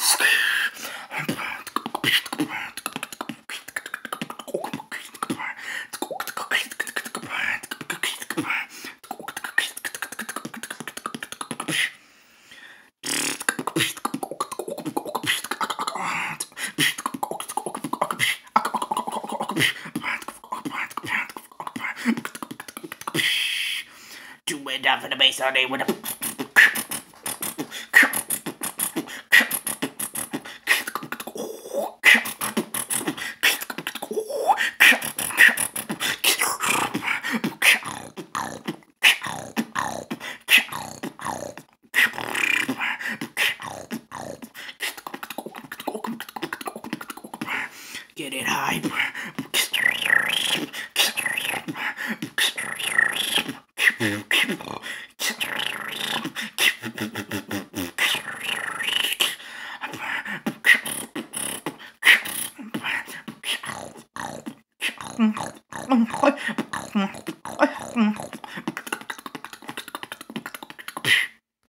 Two way down for the bass all day with a. Get it high.